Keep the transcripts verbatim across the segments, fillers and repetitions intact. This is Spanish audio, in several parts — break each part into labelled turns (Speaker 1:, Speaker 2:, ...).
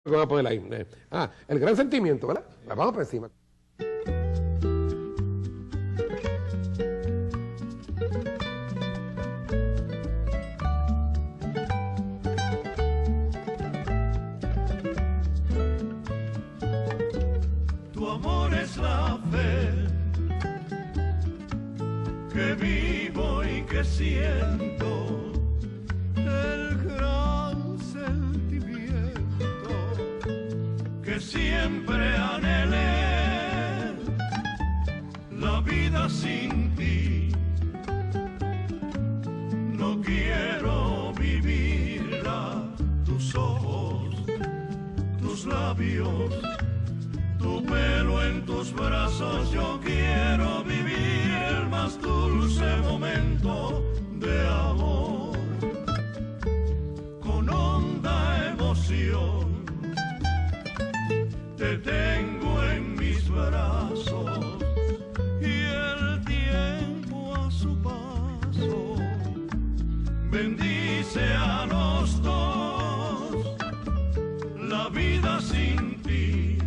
Speaker 1: Vamos a poner ahí. Eh, Ah, el gran sentimiento, ¿verdad? La vamos por encima.
Speaker 2: Tu amor es la fe que vivo y que siento, el gran sentimiento que siempre anhelé, la vida sin ti. No quiero vivirla, tus ojos, tus labios, tu pelo en tus brazos. Yo quiero vivir el más dulce momento de amor. Con honda emoción te tengo en mis brazos y el tiempo a su paso bendice a los dos. La vida sin ti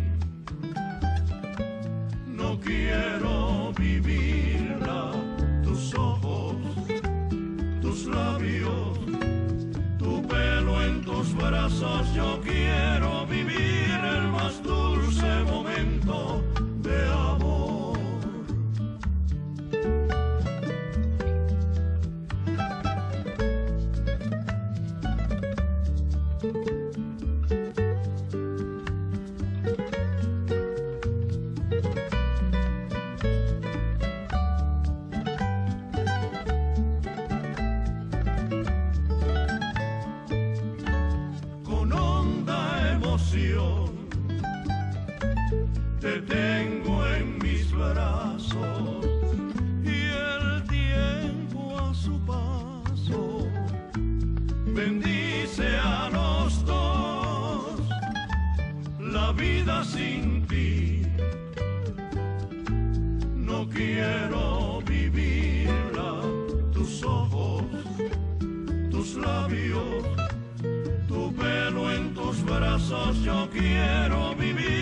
Speaker 2: no quiero vivirla, tus ojos, tus labios, tu pelo en tus brazos. Yo quiero vivir el más dulce momento de amor. Te tengo en mis brazos y el tiempo a su paso bendice a los dos. La vida sin ti no quiero vivirla, tus ojos, tus labios, tu pelo en tus brazos. Yo quiero vivir